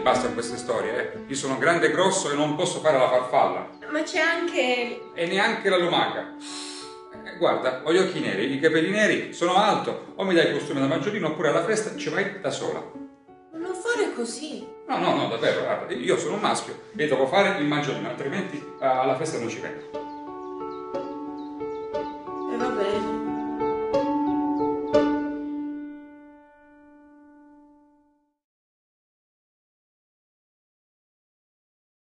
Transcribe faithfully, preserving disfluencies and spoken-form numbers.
basta con queste storie, eh. Io sono grande e grosso e non posso fare la farfalla. Ma c'è anche... E neanche la lumaca. Eh, guarda, ho gli occhi neri, i capelli neri, sono alto. O mi dai il costume da maggiolino oppure alla festa ci vai da sola. Non fare così. No, no, no, davvero, guarda, io sono un maschio e devo fare il maggiolino, altrimenti uh, alla festa non ci vengo. E va bene.